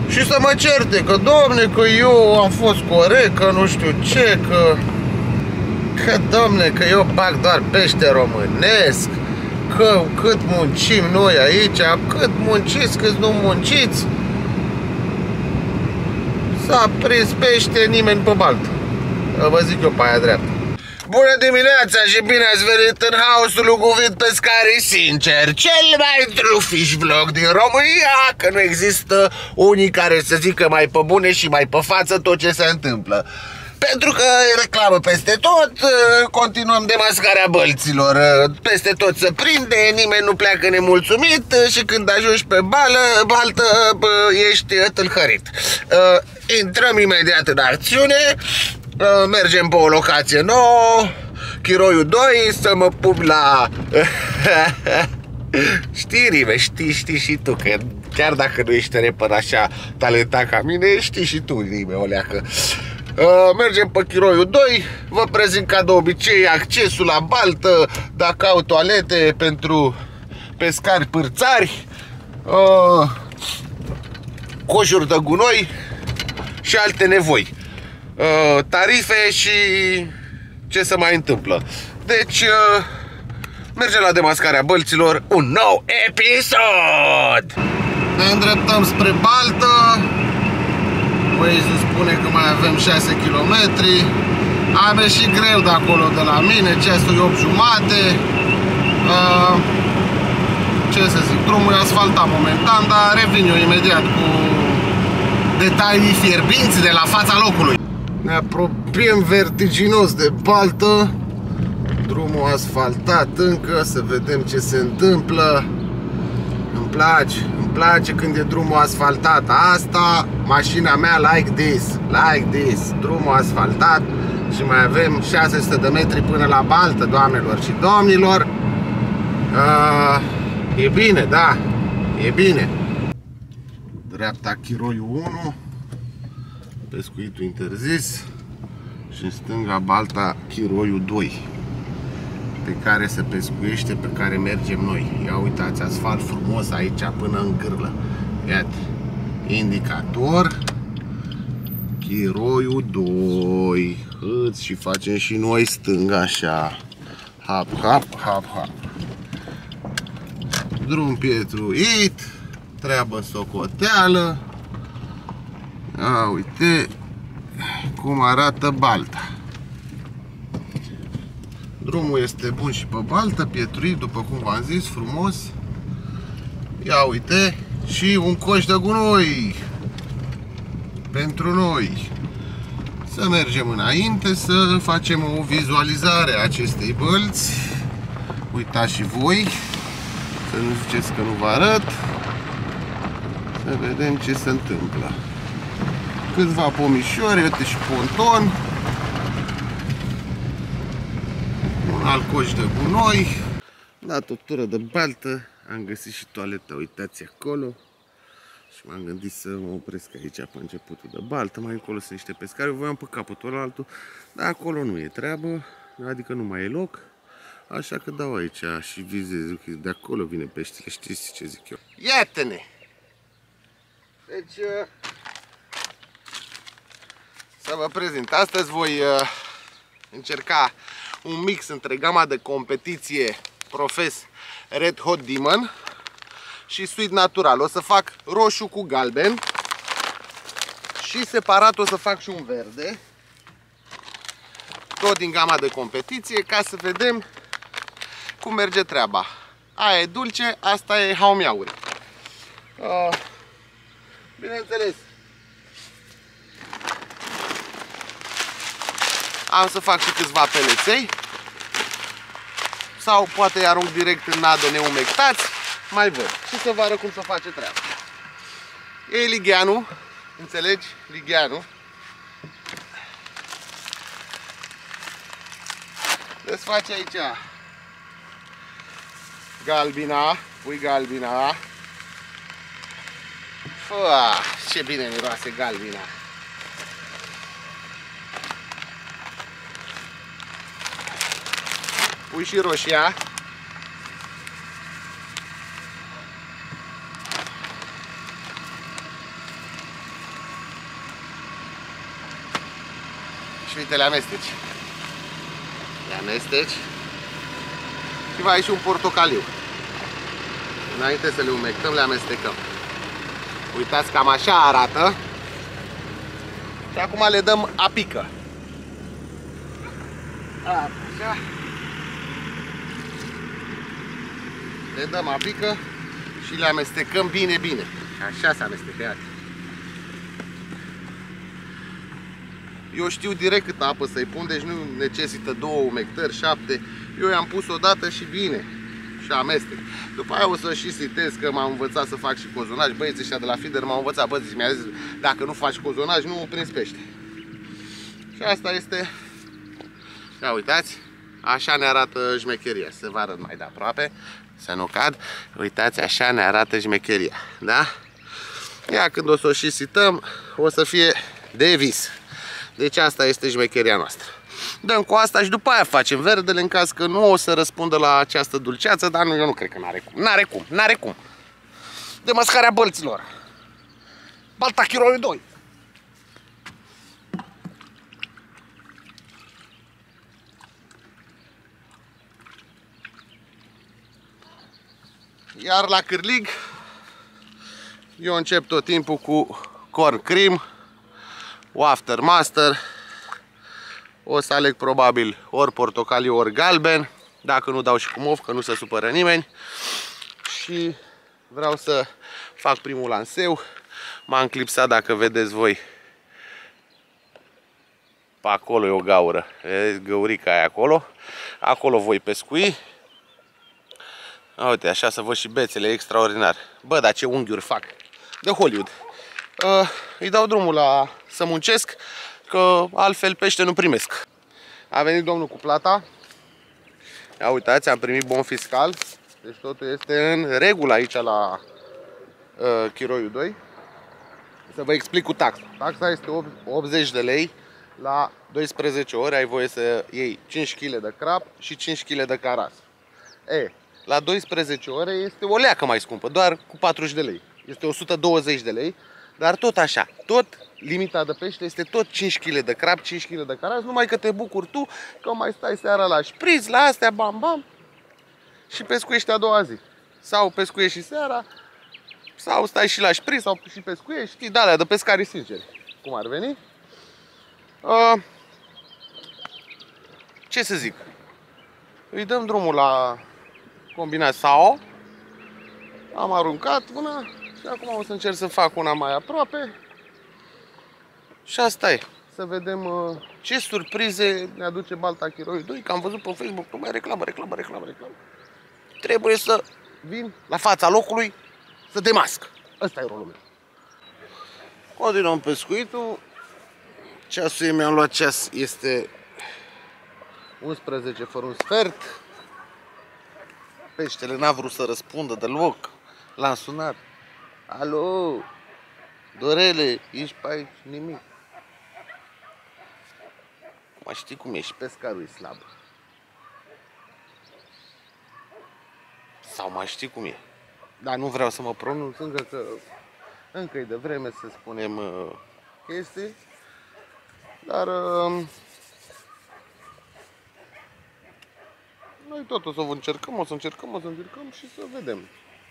Și să mă certe că, domne, că eu am fost corect, că nu știu ce, că domne, că eu bag doar pește românesc, că cât muncim noi aici, cât munciți, cât nu munciți. S-a prins pește, nimeni pe baltă. Vă zic eu pe aia dreaptă. Bună dimineața și bine ați venit în haosul lui Guvit Pescarii Sincer, cel mai true fish vlog din România, că nu există unii care să zică mai pe bune și mai pe față tot ce se întâmplă. Pentru că e reclamă peste tot, continuăm demascarea bălților, peste tot se prinde, nimeni nu pleacă nemulțumit și când ajungi pe baltă ești tâlhărit. Intrăm imediat în acțiune. Mergem pe o locație nouă, Chiroiul 2, să mă pup la știrile, știi și tu, că chiar dacă nu ești rapper așa talentat ca mine, știi și tu, Rime, o leacă. Mergem pe Chiroiul 2, vă prezint ca de obicei accesul la baltă, dacă au toalete pentru pescari pârțari, coșuri de gunoi și alte nevoi. Tarife și ce se mai întâmplă. Deci mergem la demascarea bălților, un nou episod. Ne îndreptăm spre baltă. Waze spune că mai avem 6 km. Am ieșit greu de acolo de la mine, ceasul e 8:30. Ce să zic, drumul e asfaltat momentan, dar revin eu imediat cu detalii fierbinți de la fața locului. Ne apropiem vertiginos de baltă, drumul asfaltat încă, să vedem ce se întâmplă. Îmi place când e drumul asfaltat. Asta, mașina mea, like this, drumul asfaltat. Și mai avem 600 de metri până la baltă, doamnelor și domnilor. E bine, da, e bine. Dreapta Chiroiul 1, pescuitul interzis, și în stânga balta Chiroiul 2, pe care se pescuiește, pe care mergem noi. Ia uitați, asfalt frumos aici până în gârlă. Iată, indicator, Chiroiul 2. Îți și facem și noi stânga așa. Hap, hap, hap, hap. Drum pietruit, treabă socoteală. A, uite cum arată balta. Drumul este bun și pe baltă, pietruit, după cum v-am zis, frumos. Ia uite, și un coș de gunoi pentru noi. Să mergem înainte, să facem o vizualizare a acestei bălți. Uitați și voi, să nu ziceți că nu vă arăt. Să vedem ce se întâmplă. Câțiva pomișori, uite și ponton. Un alt coș de gunoi. Dat o tură de baltă. Am găsit și toaletă, uitați acolo. Și m-am gândit să mă opresc aici pe începutul de baltă. Mai încolo sunt niște pescari. Eu voiam pe capătul altul, dar acolo nu e treabă. Adică nu mai e loc. Așa că dau aici și vizez. De acolo vine peștele, știți ce zic eu. Iată-ne! Deci, să vă prezint. Astăzi voi încerca un mix între gama de competiție Profes Red Hot Demon și Sweet Natural. O să fac roșu cu galben și separat o să fac și un verde, tot din gama de competiție, ca să vedem cum merge treaba. Aia e dulce, asta e haumiauri. Bineînțeles, am să fac și câțiva peleței sau poate îi arunc direct în nadă neumectați. Mai văd și să vă arăt cum să face treaba. E ligheanu, înțelegi? Ligheanu. Desface aici galbina, pui galbina. Fă, ce bine miroase galbina. Pui și roșia. Și uite, le amesteci. Le amesteci. Și va ieși un portocaliu. Înainte să le umectăm, le amestecăm. Uitați, cam așa arată. Și acum le dăm apică. Așa. Le dăm apică și le amestecăm bine, bine. Așa se amestecă, iată. Eu știu direct câtă apă să-i pun, deci nu necesită 2 umectări, 7. Eu i-am pus odată și bine. Și amestec. După aia o să și sitez, că m-am învățat să fac și cozonaj. Băieții ăștia de la feeder m-au învățat. Bă, mi-a zis, dacă nu faci cozonaj, nu prinzi pește. Și asta este... Ia uitați, așa ne arată șmecheria. Să vă arăt mai de aproape, să nu cad. Uitați, așa ne arată șmecheria. Da? Ia când o să o și sităm, o să fie de vis. Deci asta este șmecheria noastră. Dăm cu asta și după aia facem verdele, în caz că nu o să răspundă la această dulceață, dar nu, eu nu cred că n-are cum. N-are cum, n-are cum. De măscarea bălților. Balta Chiroiu 2. Iar la cârlig, eu încep tot timpul cu corn cream, Aftermaster. O să aleg probabil ori portocaliu, ori galben. Dacă nu dau și cu mov, că nu se supără nimeni. Și vreau să fac primul lanseu. M-am clipsat, dacă vedeți voi. Pe acolo e o gaură. Vedeți găurica aia acolo. Acolo voi pescui. Uite, așa să văd și bețele, e extraordinar. Bă, dar ce unghiuri fac. De Hollywood. Îi dau drumul la să muncesc, că altfel pește nu primesc. A venit domnul cu plata. Ia uitați, am primit bon fiscal. Deci totul este în regulă aici la Chiroiu 2. Să vă explic cu taxa. Taxa este 80 de lei. La 12 ore ai voie să iei 5 kg de crap și 5 kg de caras. La 12 ore este o leacă mai scumpă, doar cu 40 de lei. Este 120 de lei. Dar tot așa, tot limita de pește este tot 5 kg de crab, 5 kg de caras, numai că te bucuri tu că mai stai seara la șpriț, la astea, bam, bam, și pescuiești a doua zi. Sau pescuiești și seara, sau stai și la șpriț, sau și pescuiești, știi, de-alea de pescari sinceri, cum ar veni. Ce să zic? Îi dăm drumul la combinat SAO, am aruncat una. Și acum o să încerc să fac una mai aproape. Și asta e. Să vedem ce surprize ne aduce Balta Chiroiu 2. Că am văzut pe Facebook, numai reclamă. Trebuie să vin la fața locului să demasc. Ăsta e rolul meu. Continuăm pescuitul. Ceasul mi-am luat ceas, este 11 fără un sfert. Peștele n-a vrut să răspundă deloc. L-am sunat. Alo, Dorele, ești pe aici? Nimic. Mai știi cum e, și pescarul e slab. Sau mai știi cum e. Dar nu vreau să mă pronunț încă, că încă e de vreme să spunem chestii. Dar noi tot o să încercăm, și să vedem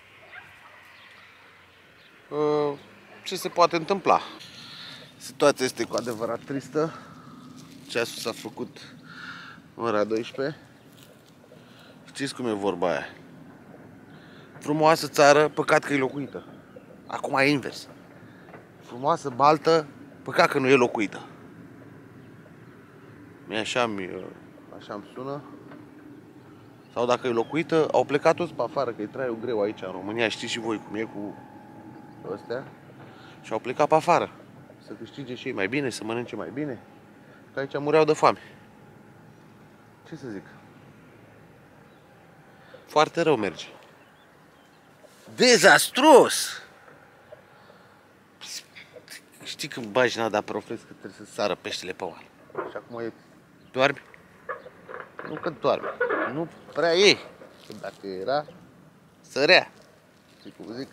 ce se poate întâmpla. Situația este cu adevărat tristă. Ceasul s-a făcut ora 12. Știți cum e vorba aia? Frumoasă țară, păcat că e locuită. Acum e invers. Frumoasă Baltă, păcat că nu e locuită. Așa îmi sună. Sau dacă e locuită, au plecat toți pe afară, că e traiul greu aici în România. Știți și voi cum e cu ăstea. Și au plecat pe afară. Să câștige și ei mai bine, să mănânce mai bine. Că aici mureau de foame. Ce să zic? Foarte rău merge. Dezastruos! Știi când bagi nada profes că trebuie să sară peștele pe oală. Și acum e... Doarmi? Nu că doarmi. Nu prea e. Că dacă era, sărea. Știi cum zic?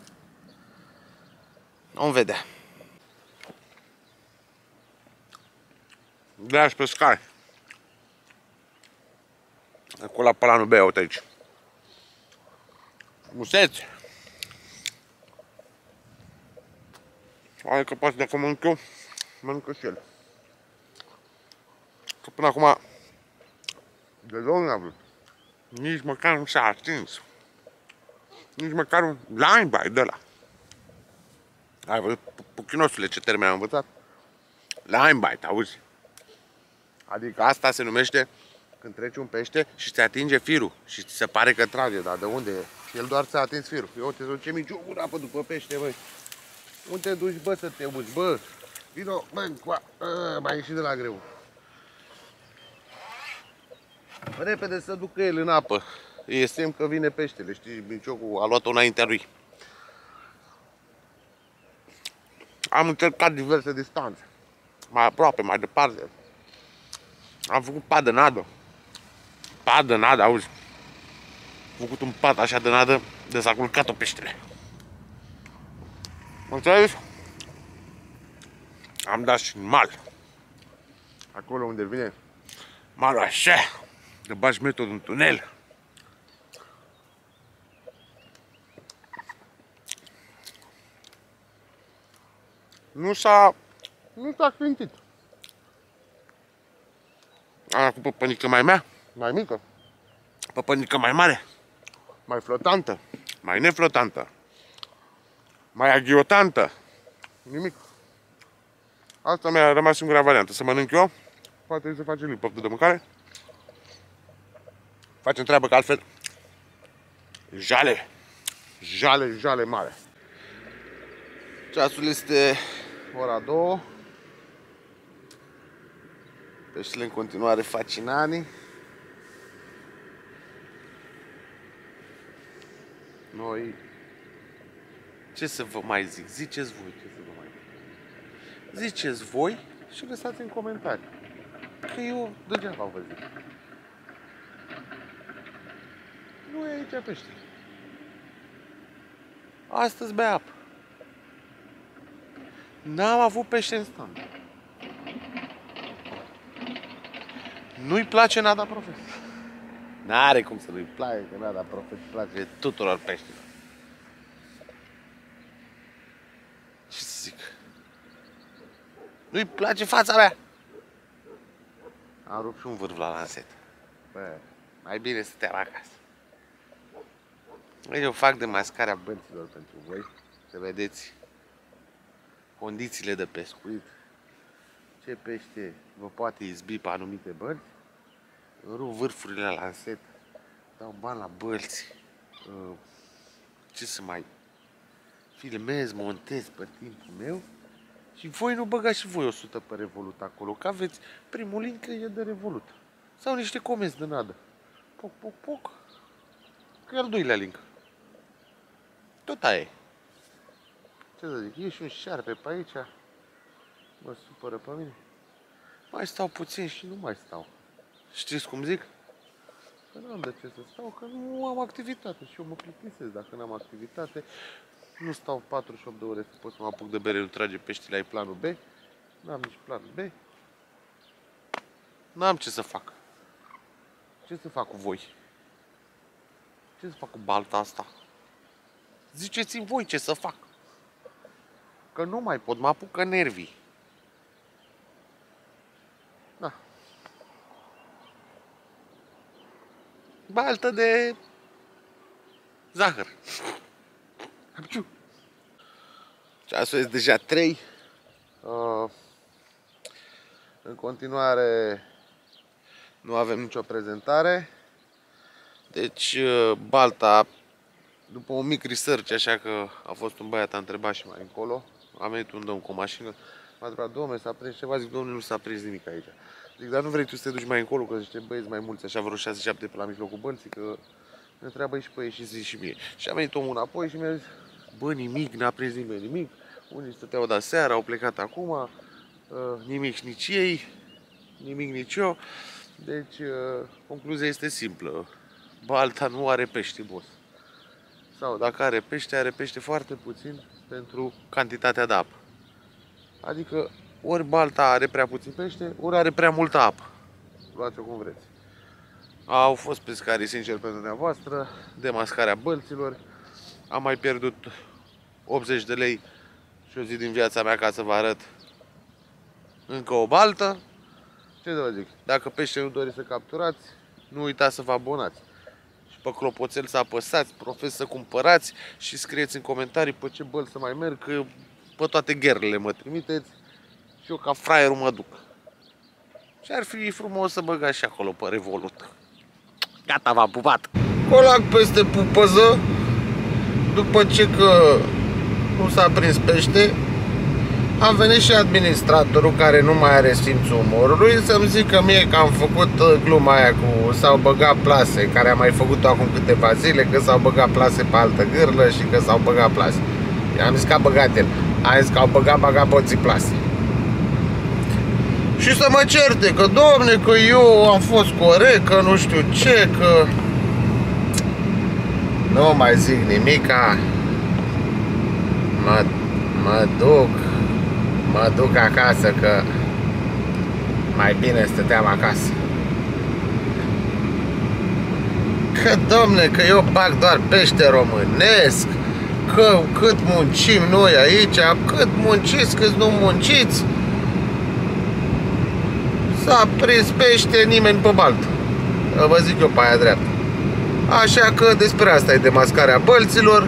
Vom vedea. Dragi pescari. Acolo la Palanul B, uite aici. Museți. Adică poate dacă mănânc eu, mănâncă și el. Că până acum de două n-a vrut. Nici măcar nu s-a atins. Nici măcar un limebite de ăla. Ai văzut, puchinosule, ce termen am învățat? Limebite, auzi? Adică asta se numește când treci un pește și ți atinge firul și ți se pare că trage, dar de unde e? El doar ți-a atins firul. Eu te duce mici o gură apă după pește, băi. Unde te duci, bă, să te uiți, bă? Vino, bă, m-a ieșit de la greu. Repede să ducă el în apă. E semn că vine peștele, știi, Binciocul a luat-o înaintea lui. Am încercat diverse distanțe. Mai aproape, mai departe. Am făcut pad de nadă. Pad de nadă, auzi? Am făcut un pad așa de nadă de s-a culcat-o peștele. Mă înțelegi? Am dat și în mal. Acolo unde vine malul așa, de bagi metod în tunel. Nu s-a clintit. Am acum păpănică mai mică, păpănică mai mare, mai flotantă, mai neflotantă, mai aghiotantă. Nimic. Asta mi-a rămas singura variantă. Să mănânc eu, poate să facem lui poftă de mâncare. Facem treabă că altfel jale mare. Ceasul este ora 2. Peștele în continuare fascinani. Noi, ce să vă mai zic? Ziceți voi ce să vă mai zic. Ziceți voi și lăsați în comentarii. Că eu degeaba vă zic. Nu e aici pește. Astăzi bea apă. N-am avut pește în stand. Nu-i place Nada Profes. N-are cum să nu-i place, că Nada Profes place tuturor peștilor. Ce să zic? Nu-i place fața mea. Am rupt și un vârf la lanset. Bă, mai bine stăteam acasă. Eu fac demascarea bănților pentru voi. Să vedeți condițiile de pescuit. Ce pește vă poate izbi pe anumite bănți. Rup vârfurile la lanset. Dau bani la bălți. Ce să mai filmez, montez pe timpul meu. Și voi nu băgați și voi 100 pe Revolut acolo, că aveți primul link e de Revolut. Sau niște comenzi de nadă. Poc. Că e al doilea link. Tot aia e. Ce să zic, e și un șarpe pe aici. Mă supără pe mine. Mai stau puțin și nu mai stau. Știți cum zic? Că n-am de ce să stau, că nu am activitate și eu mă plictisesc dacă n-am activitate. Nu stau 48 de ore să pot să mă apuc de bere, nu trage peștile, ai planul B. N-am nici planul B. N-am ce să fac. Ce să fac cu voi? Ce să fac cu balta asta? Ziceți-mi voi ce să fac. Că nu mai pot, mă apucă nervii. Da. Baltă de zahăr. Ceasul este deja 3. În continuare nu avem nicio prezentare. Deci balta, după un mic research, așa că a fost un băiat, a întrebat și mai încolo. Am venit un domn cu o mașină, m-a întrebat, dom'le, s-a prins ceva? Zic, dom'le, nu s-a prins nimic aici. Zic, dar nu vrei tu să te duci mai încolo, că zice, băieți mai mulți, așa vreo 6-7 pe la mijlocul bălții, că ne întreabă și pe ei și zici și mie. Și a venit omul înapoi și mi-a zis, bă, nimic, n-a prins nimeni nimic. Unii stăteau de seara, au plecat acum, nimic nici ei, nimic nici eu. Deci, concluzia este simplă. Balta nu are pește, boss. Sau dacă are pește foarte puțin pentru cantitatea de apă. Adică ori balta are prea puțin pește, ori are prea multă apă. Luați-o cum vreți. Au fost pescarii sinceri pentru dumneavoastră, demascarea bălților. Am mai pierdut 80 de lei și o zi din viața mea ca să vă arăt încă o baltă. Ce să vă zic, dacă pește nu doriți să capturați, nu uitați să vă abonați. Și pe clopoțel să apăsați, profes să cumpărați și scrieți în comentarii pe ce băl să mai merg, că pe toate gherele mă trimiteți și eu ca fraierul mă duc. Și ar fi frumos să băgați și acolo pe Revolut. Gata, v-am pupat! Colac peste pupăză, după ce că nu s-a prins pește, a venit și administratorul care nu mai are simțul umorului să-mi zică mie că am făcut gluma aia cu s-au băgat plase, care am mai făcut-o acum câteva zile, că s-au băgat plase pe altă gârlă și că s-au băgat plase. I-am zis că a băgat el. Am zis că au băgat bagaboții plase. Și să mă certe că, domne, că eu am fost corect, că nu știu ce, că... Nu mai zic nimica. Mă duc acasă, că mai bine stăteam acasă. Că, domne, că eu bag doar pește românesc, că cât muncim noi aici, cât munciți, cât nu munciți. S-a prins pește, nimeni pe baltă. Vă zic eu pe aia dreaptă. Așa că despre asta e demascarea bălților.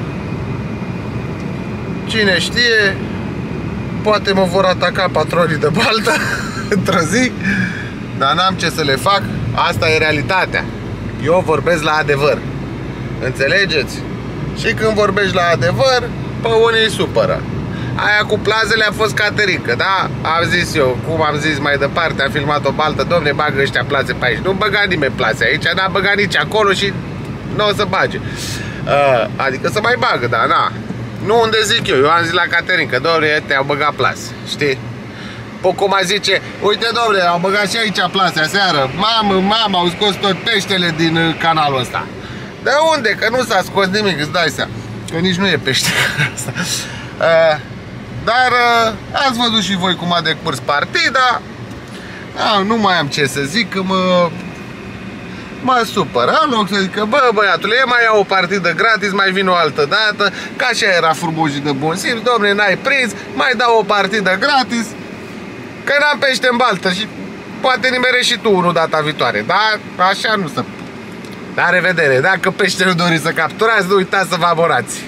Cine știe, poate mă vor ataca patrorii de baltă într-o zi, dar n-am ce să le fac. Asta e realitatea. Eu vorbesc la adevăr. Înțelegeți? Și când vorbești la adevăr, pe unii îi supără. Aia cu plazele a fost Caterinca, da? Am zis eu, cum am zis mai departe, am filmat o baltă, domne, bagă ăștia plaze pe aici. Nu băga nimeni plaze aici, n-a băgat nici acolo și nu o să bage. Adică să mai bagă, da, na. Nu unde zic eu am zis la Caterinca, domne, te-au băgat plase, știi? Cum mai zice, uite, domne, au băgat și aici plase aseară. Mamă, au scos tot peștele din canalul ăsta. De unde? Că nu s-a scos nimic, îți dai seama. Că nici nu e pește asta. Dar ați văzut și voi cum a decurs partida. Nu mai am ce să zic, că mă supără. În loc să zic că, bă, băiatule, mai iau o partidă gratis, mai vin o altă dată. Că așa era frumos și de bun simț. Domne, n-ai prins, mai dau o partidă gratis, că n-am pește în baltă și poate nimerești și tu unul data viitoare. Dar așa nu se... La revedere! Dacă pește nu doriți să capturați, nu uitați să vă abonați!